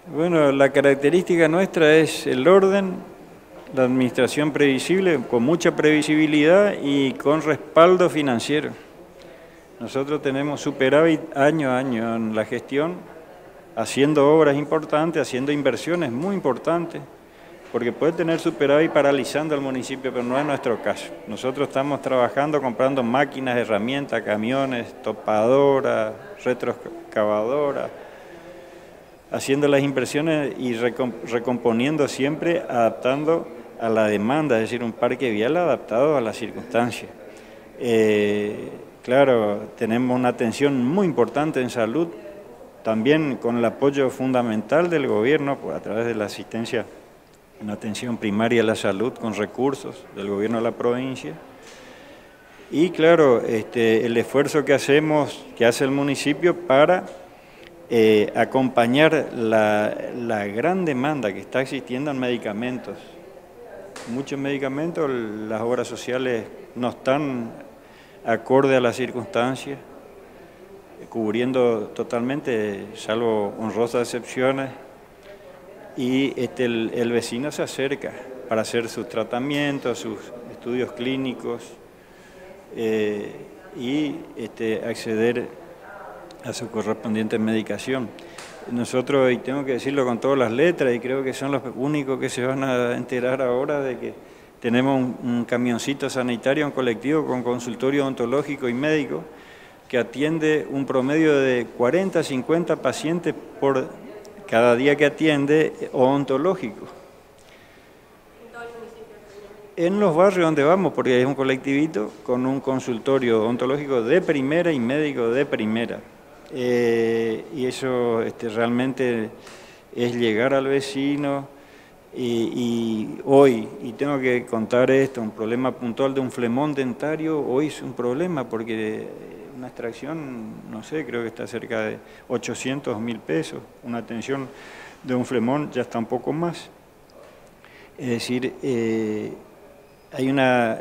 Bueno, la característica nuestra es el orden, la administración previsible, con mucha previsibilidad y con respaldo financiero. Nosotros tenemos superávit año a año en la gestión, haciendo obras importantes, haciendo inversiones muy importantes, porque puede tener superávit paralizando al municipio, pero no es nuestro caso. Nosotros estamos trabajando, comprando máquinas, herramientas, camiones, topadoras, retroexcavadoras, haciendo las inversiones y recomponiendo siempre, adaptando a la demanda, es decir, un parque vial adaptado a las circunstancias. Claro, tenemos una atención muy importante en salud, también con el apoyo fundamental del gobierno a través de la asistencia en atención primaria a la salud con recursos del gobierno de la provincia. Y claro, el esfuerzo que hacemos, que hace el municipio para acompañar la gran demanda que está existiendo en medicamentos. Muchos medicamentos, las obras sociales no están acorde a las circunstancias, cubriendo totalmente, salvo honrosas excepciones, y el vecino se acerca para hacer sus tratamientos, sus estudios clínicos y acceder a su correspondiente medicación. Nosotros, y tengo que decirlo con todas las letras, y creo que son los únicos que se van a enterar ahora de que tenemos un camioncito sanitario, un colectivo con consultorio odontológico y médico que atiende un promedio de 40 a 50 pacientes por cada día que atiende odontológico. En los barrios donde vamos, porque es un colectivito con un consultorio odontológico de primera y médico de primera. Y eso realmente es llegar al vecino y hoy, y tengo que contar esto, un problema puntual de un flemón dentario, hoy es un problema porque una extracción, no sé, creo que está cerca de 800.000 pesos, una atención de un flemón ya está un poco más. Es decir, hay una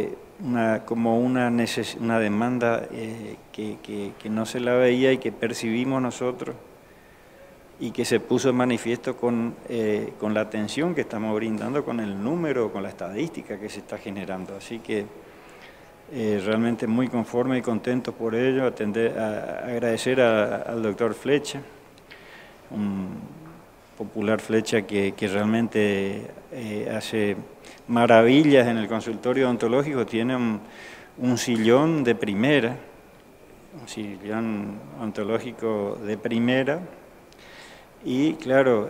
demanda que no se la veía y que percibimos nosotros y que se puso en manifiesto con la atención que estamos brindando, con el número, con la estadística que se está generando. Así que realmente muy conforme y contento por ello, agradecer al doctor Flecha, un popular Flecha que realmente hace maravillas en el consultorio odontológico, tiene un sillón de primera, un sillón odontológico de primera, y claro,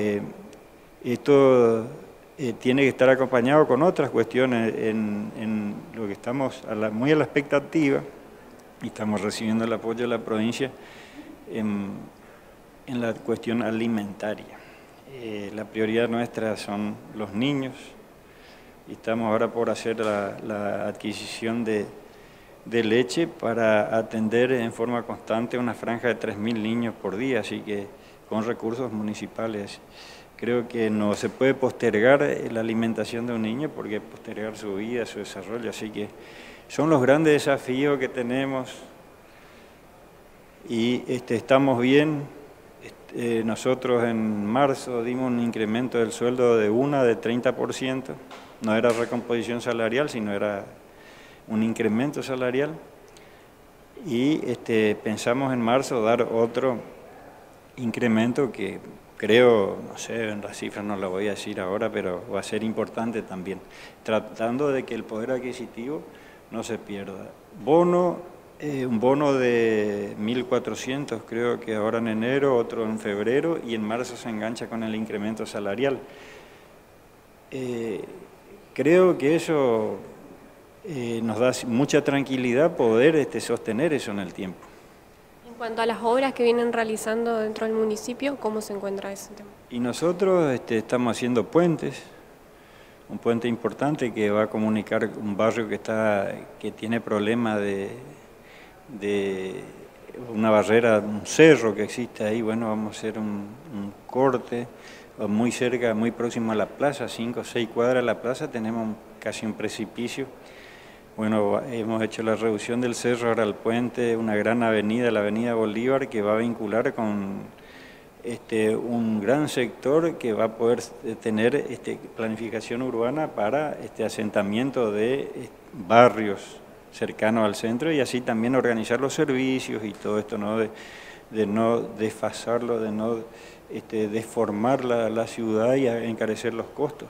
esto tiene que estar acompañado con otras cuestiones en lo que estamos muy a la expectativa, y estamos recibiendo el apoyo de la provincia en la cuestión alimentaria. La prioridad nuestra son los niños, y estamos ahora por hacer la adquisición de leche para atender en forma constante una franja de 3.000 niños por día, así que con recursos municipales. Creo que no se puede postergar la alimentación de un niño porque postergar su vida, su desarrollo, así que son los grandes desafíos que tenemos y estamos bien. Nosotros en marzo dimos un incremento del sueldo de 30%, no era recomposición salarial, sino era un incremento salarial, y pensamos en marzo dar otro incremento que creo, no sé, en las cifras no lo voy a decir ahora, pero va a ser importante también, tratando de que el poder adquisitivo no se pierda. Un bono de 1.400, creo que ahora en enero, otro en febrero, y en marzo se engancha con el incremento salarial. Creo que eso nos da mucha tranquilidad poder sostener eso en el tiempo. En cuanto a las obras que vienen realizando dentro del municipio, ¿cómo se encuentra ese tema? Y nosotros estamos haciendo puentes, un puente importante que va a comunicar un barrio que tiene problemas de una barrera, un cerro que existe ahí. Bueno, vamos a hacer un corte muy cerca, muy próximo a la plaza, 5 o 6 cuadras de la plaza, tenemos casi un precipicio. Bueno, hemos hecho la reducción del cerro, ahora el puente, una gran avenida, la avenida Bolívar, que va a vincular con un gran sector que va a poder tener planificación urbana para asentamiento de barrios cercanos al centro y así también organizar los servicios y todo esto, ¿no? De no desfasarlo, de no deformar la ciudad y encarecer los costos.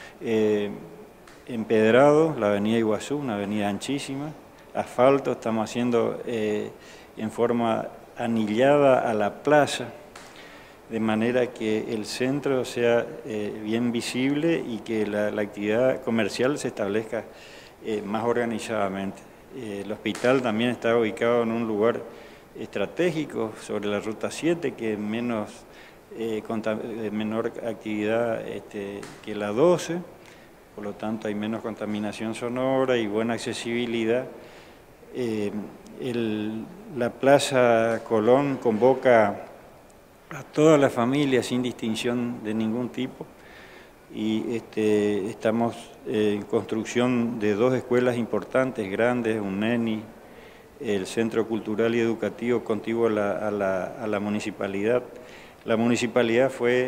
Empedrado, la avenida Iguazú, una avenida anchísima, asfalto, estamos haciendo en forma anillada a la plaza, de manera que el centro sea bien visible y que la actividad comercial se establezca más organizadamente. El hospital también está ubicado en un lugar estratégico sobre la Ruta 7, que es de menor actividad que la 12, por lo tanto hay menos contaminación sonora y buena accesibilidad. La Plaza Colón convoca a todas las familias sin distinción de ningún tipo y estamos en construcción de 2 escuelas importantes, grandes, un NENI, el Centro Cultural y Educativo contiguo a la municipalidad. La municipalidad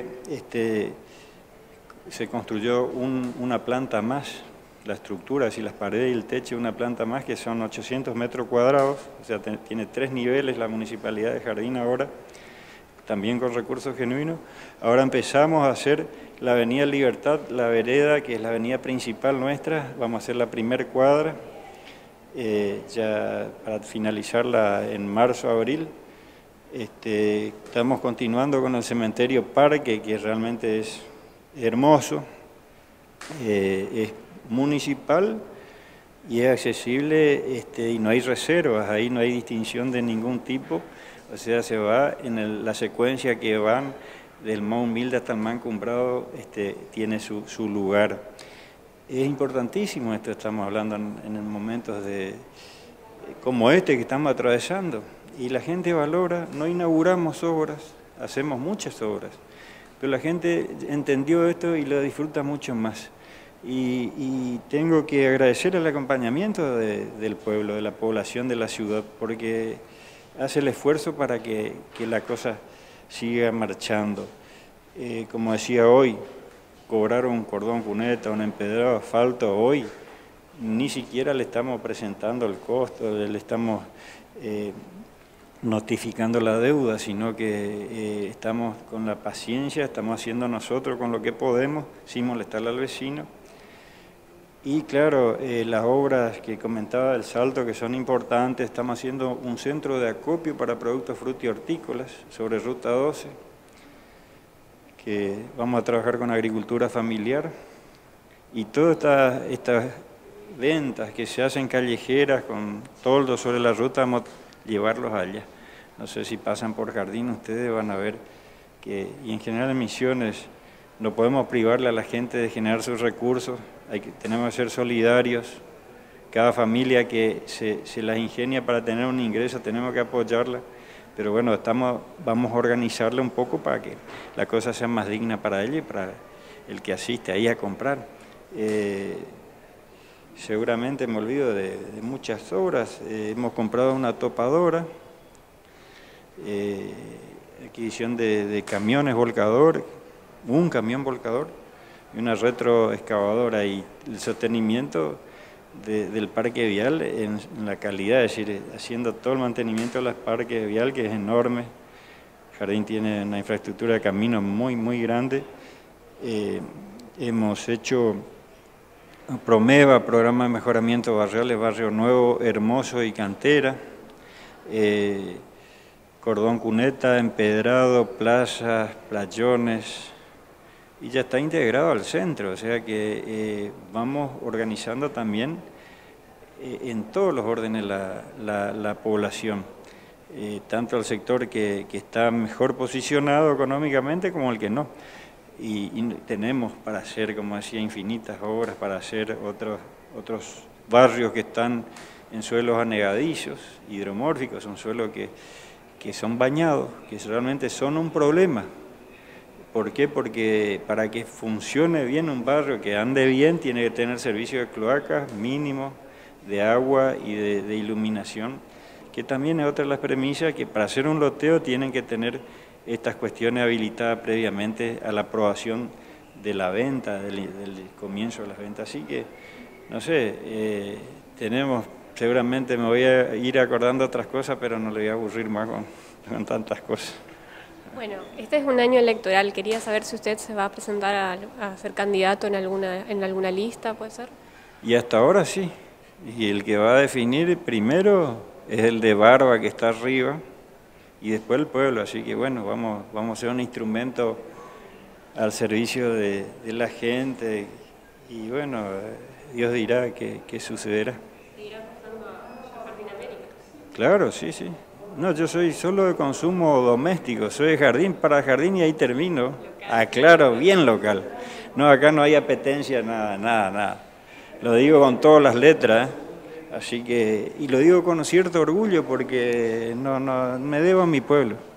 se construyó una planta más, la estructura, así las paredes y el techo, una planta más que son 800 metros cuadrados, o sea, tiene 3 niveles la municipalidad de Jardín ahora, también con recursos genuinos. Ahora empezamos a hacer la avenida Libertad, la vereda, que es la avenida principal nuestra, vamos a hacer la primera cuadra, ya para finalizarla en marzo, abril. Estamos continuando con el cementerio Parque, que realmente es hermoso, es municipal y es accesible y no hay reservas, ahí no hay distinción de ningún tipo, o sea, se va en la secuencia que van del más humilde hasta el más encumbrado, tiene su lugar. Es importantísimo esto, estamos hablando en momentos como que estamos atravesando, y la gente valora, no inauguramos obras, hacemos muchas obras, pero la gente entendió esto y lo disfruta mucho más. Y tengo que agradecer el acompañamiento del pueblo, de la población de la ciudad, porque hace el esfuerzo para que la cosa siga marchando. Como decía hoy, cobrar un cordón cuneta, un empedrado asfalto hoy, ni siquiera le estamos presentando el costo, le estamos notificando la deuda, sino que estamos con la paciencia, estamos haciendo nosotros con lo que podemos, sin molestarle al vecino. Y claro, las obras que comentaba del Salto, que son importantes, estamos haciendo un centro de acopio para productos frutícolas sobre Ruta 12, que vamos a trabajar con agricultura familiar, y todas estas ventas que se hacen callejeras con toldos sobre la ruta, vamos a llevarlos allá. No sé si pasan por Jardín, ustedes van a ver que, y en general en Misiones, no podemos privarle a la gente de generar sus recursos, tenemos que ser solidarios, cada familia que se las ingenia para tener un ingreso tenemos que apoyarla, pero bueno, vamos a organizarla un poco para que la cosa sea más digna para ella y para el que asiste ahí a comprar. Seguramente me olvido de muchas obras, hemos comprado una topadora, adquisición de camiones volcador, un camión volcador y una retroexcavadora, y el sostenimiento del parque vial en la calidad, es decir, haciendo todo el mantenimiento del parque vial, que es enorme. Jardín tiene una infraestructura de camino muy grande. Hemos hecho Promeva, Programa de Mejoramiento Barriales, Barrio Nuevo, Hermoso y Cantera, cordón cuneta, empedrado, plazas, playones, y ya está integrado al centro, o sea que vamos organizando también en todos los órdenes la población, tanto el sector que está mejor posicionado económicamente como el que no. Y tenemos para hacer, como decía, infinitas obras, para hacer otros barrios que están en suelos anegadizos, hidromórficos, son suelos que son bañados, que realmente son un problema. ¿Por qué? Porque para que funcione bien un barrio, que ande bien, tiene que tener servicio de cloacas mínimo, de agua y de iluminación, que también es otra de las premisas, que para hacer un loteo tienen que tener estas cuestiones habilitadas previamente a la aprobación de la venta, del comienzo de las ventas. Así que, no sé, seguramente me voy a ir acordando otras cosas, pero no le voy a aburrir más con tantas cosas. Bueno, este es un año electoral. Quería saber si usted se va a presentar a ser candidato en alguna lista, ¿puede ser? Y hasta ahora sí. Y el que va a definir primero es el de Barba, que está arriba, y después el pueblo. Así que bueno, vamos a ser un instrumento al servicio de la gente. Y bueno, Dios dirá qué sucederá. ¿Seguirá pasando a Jardín América? Claro, sí, sí. No, yo soy solo de consumo doméstico, soy de jardín para jardín y ahí termino. Aclaro, bien local. No, acá no hay apetencia, nada. Lo digo con todas las letras, así que, y lo digo con cierto orgullo porque no me debo a mi pueblo.